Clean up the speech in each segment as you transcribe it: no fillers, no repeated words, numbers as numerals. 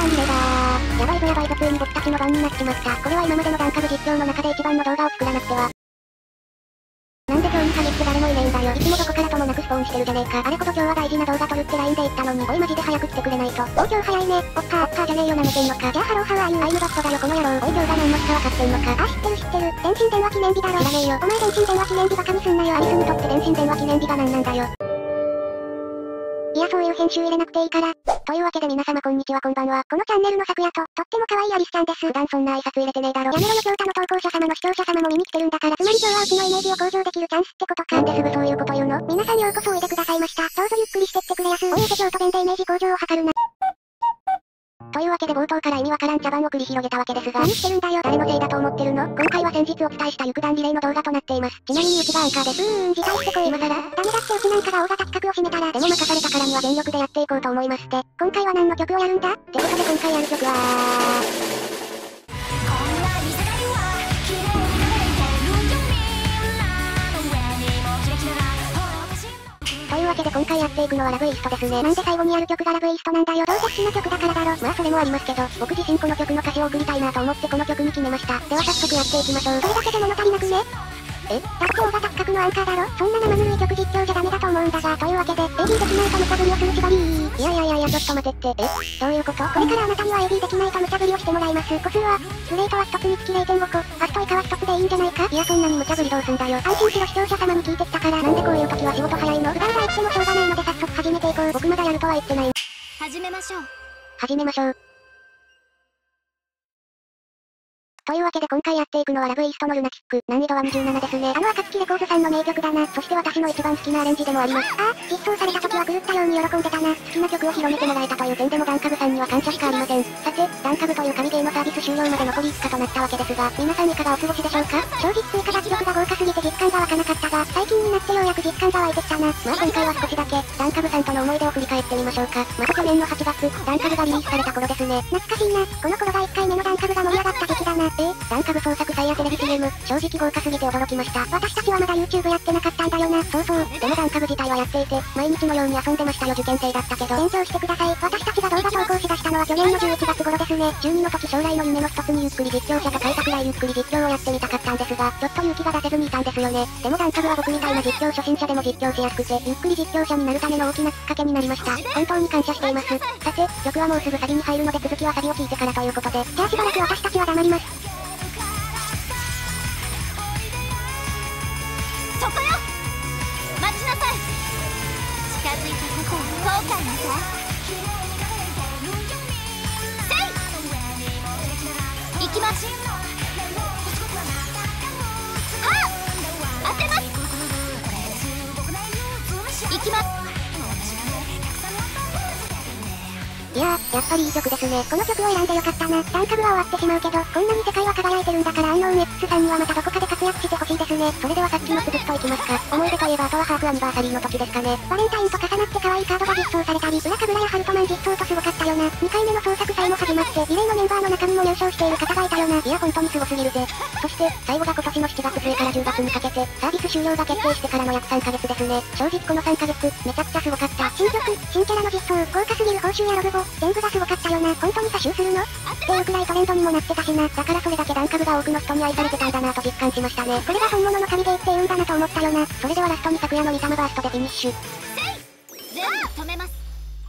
リレーだー。やばいぞやばいぞ、ついに僕たちの番になっちまった。これは今までのダンカブ実況の中で一番の動画を作らなくては。なんで今日に限って誰もいねえんだよ。いつもどこからともなくスポーンしてるじゃねえか。あれこそ今日は大事な動画撮るって LINE で言ったのに。おいマジで早く来てくれないと。おい今日早いね。おっかーじゃねえよ、舐めてんのか。じゃあハローハワーユーアイムバットだよこの野郎。おい今日が何の日かわかってんのか。あ知ってる知ってる。電信電話記念日だろ。知らねえよ。お前電信電話記念日バカにすんなよ。アリスにとって電信電話記念日が何なんだよ。いやそういう編集入れなくていいから。というわけで皆様こんにちはこんばんは。このチャンネルの昨夜とっても可愛いアリスちゃんです。普段そんな挨拶入れてねえだろ。やめろよ今日他の投稿者様の視聴者様も見に来てるんだから。つまり今日はうちのイメージを向上できるチャンスってことか。なんですぐそういうこと言うの。皆さんようこそおいでくださいました。どうぞゆっくりしてってくれやす。おいて京都弁でイメージ向上を図るな。というわけで冒頭から意味わからん茶番を繰り広げたわけですが、何してるんだよ。誰のせいだと思ってるの。今回は先日お伝えした肉弾リレーの動画となっています。ちなみにうちがアンカーです。辞退してこい今更。ダメだってうちなんかが大型企画を占めたら、でも任されたからには全力でやっていこうと思いますって。今回は何の曲をやるんだってことで今回やる曲はというわけで今回やっていくのはラブイーストですね。なんで最後にやる曲がラブイーストなんだよ。どうせ好きな曲だからだろ。まあそれもありますけど、僕自身この曲の歌詞を送りたいなと思ってこの曲に決めました。では早速やっていきましょう。それだけで物足りなくね。だって大型企画のアンカーだろ。そんな生ぬるい曲実況じゃダメだと思うんだが、というわけで AD できないと無茶ぶりをする縛り。いやちょっと待ってって。どういうこと。これからあなたには AD できないと無茶ぶりをしてもらいます。個数はスレートは1つにつき 0.5 個、ファスト以下は1つでいいんじゃないか。いやそんなに無茶ぶりどうすんだよ。安心しろ視聴者様に聞いてきたから。なんでこういう時は仕事早いの。普段は言ってもしょうがないので早速始めていこう。僕まだやるとは言ってない。 始めましょう。 というわけで今回やっていくのはラブイーストのルナチック。難易度は27ですね。暁レコーズさんの名曲だな。そして私の一番好きなアレンジでもあります。実装された時は狂ったように喜んでたな。好きな曲を広めてもらえたという点でもダンカブさんには感謝しかありません。さて、ダンカブという神ゲーのサービス終了まで残り5日となったわけですが、皆さんいかがお過ごしでしょうか。正直追加楽曲が豪華すぎて実感が湧かなかったが、最近になってようやく実感が湧いてきたな。まあ今回は少しだけ、ダンカブさんとの思い出を振り返ってみましょうか。また去年の8月、ダンカブがリリースされた頃ですね。懐かしいな。この頃が1回目のダンカブが盛り上がった時期だな。ダンカブ創作祭やテレビ CM、正直豪華すぎて驚きました。私たちはまだ YouTube やってなかったんだよな。そうそう。でもダンカブ自体はやっていて、毎日のように遊んでましたよ。受験生だったけど。勉強してください。私たちが動画投稿しだしたのは去年の11月頃ですね。中2の時将来の夢の一つにゆっくり実況者と書いたくらいゆっくり実況をやってみたかったんですが、ちょっと勇気が出せずにいたんですよね。でもダンカブは僕みたいな実況初心者でも実況しやすくて、ゆっくり実況者になるための大きなきっかけになりました。本当に感謝しています。さて、曲はもうすぐサビに入るので続きはサビを聴いてからということで、じゃあしばらく私たちは黙ります。 そこよ、待ちなさい。近づいたことを後悔なさい。せい行きます。はっ当てます。行きます。 いやー、やっぱりいい曲ですね。この曲を選んでよかったな。ダンカブは終わってしまうけど、こんなに世界は輝いてるんだからアンノーン X さんにはまたどこかで活躍してほしいですね。それではさっきのつぶっといきますか。思い出といえばあとはハーフアニバーサリーの時ですかね。バレンタインと重なって可愛いカードが実装されたり、裏カブラやハルトマン実装とすごかったよな。2回目の創作祭も始まって、リレーのメンバーの中にも入賞している方がいたよな。いや本当にすごすぎるぜ。そして、最後が今年の7月末から10月にかけて、サービス終了が決定してからの約3ヶ月ですね。正直この3ヶ月、めちゃくちゃすごかった。新曲、新キャラの実装、豪華すぎる報酬やログボ、全部がすごかったよな。本当に差集するのっていうくらいトレンドにもなってたしな。だからそれだけダンカブが多くの人に愛されてたんだなと実感しましたね。これが本物の神ゲーって言うんだなと思ったよな。それではラストに昨夜のミタマバーストでフィニッシュ。 じゃあ止めます。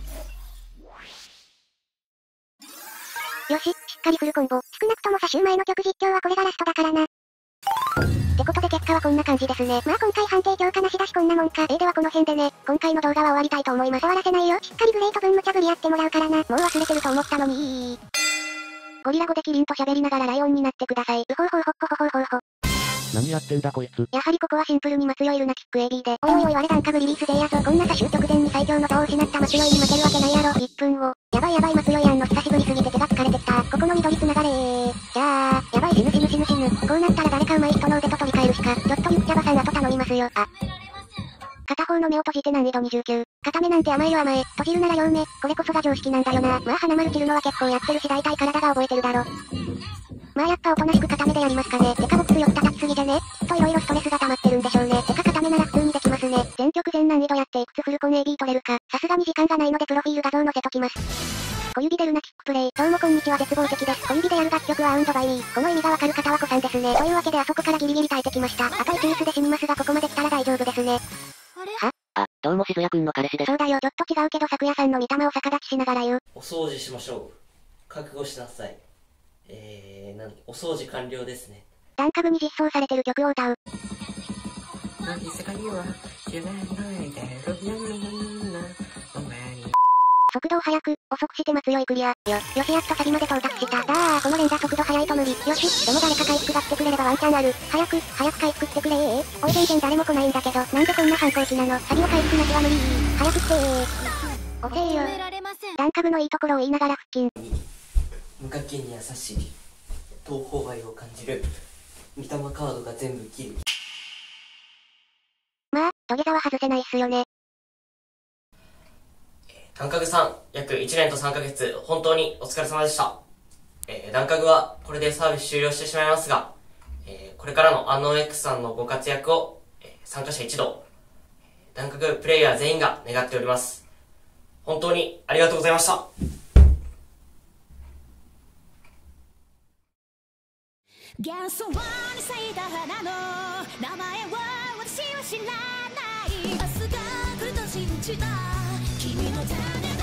よし、しっかりフルコンボ。少なくとも差集前の曲実況はこれがラストだからな。ってことで結果はこんな感じですね。まあ今回判定評価なしだしこんなもんか。ではこの辺でね、今回の動画は終わりたいと思います。終わらせないよ。しっかりグレート分無茶ぶりやってもらうからな。もう忘れてると思ったのにゴリラ語でキリンと喋りながらライオンになってください。うほうほうほっこほほうほうほ。 何やってんだこいつ。 やはりここはシンプルに松酔いルナチック AB で。おいおいおい我ダンカブリリース勢やぞ。こんな差集直前に最強の座を失った松酔いに負けるわけないやろ。1分後。やばいやばい松酔いやんの久しぶりすぎて手が疲れてきた。ここの緑つながれー。じゃあ、やばい死ぬ死ぬ死ぬ死ぬ。こうなったら誰か上手い人の腕と取り替えるしか。ちょっとゆっちゃばさん後頼みますよ。片方の目を閉じて難易度29。片目なんて甘いよ甘え。閉じるなら両目。これこそが常識なんだよな。まあ花丸散るのは結構やってるし大体体が覚えてるだろ。まあやっぱおとなしく片目でやりますかね。てか僕強く叩きすぎでね。きっと色々ストレスが溜まってるんでしょうね。てか片目なら普通にできますね。全曲全難易度やっていくつフルコン AB 取れるか。さすがに時間がないのでプロフィール画像載せときます。小指でルナティックプレイ。どうもこんにちは、絶望的です。小指でやる楽曲はバイミー。この意味がわかる方は子さんですね。というわけであそこからギリギリ耐えてきました。あと1ミスで死にますがここまで来たら大丈夫ですね。は？ あ、どうもしずやくんの彼氏です。 そうだよ、ちょっと違うけど昨夜さんの見た目を逆立ちしながら言う。 お掃除しましょう。覚悟しなさい。お掃除完了ですね。 ダンカグに実装されてる曲を歌う。速度を速く、遅くして強いクリア。よしやっとサビまで到達した。この連打速度速いと無理。よし、でも誰か回復が来てくれればワンチャンある。早く回復してくれおい全然誰も来ないんだけど、なんでこんな反抗期なの。サビを回復なしは無理早く来て遅えよ。ダンカグのいいところを言いながら腹筋。 無課金に優しい。東方愛を感じる。見た目カードが全部切る。 まあ、土下座は外せないっすよね。 ダンカグさん、約1年と3ヶ月、本当にお疲れ様でした。ダンカグはこれでサービス終了してしまいますが、これからのアンノーン X さんのご活躍を、参加者一同、ダンカグプレイヤー全員が願っております。本当にありがとうございました。 幻想に咲いた花の名前は私は知らない。明日が来ると信じた君の種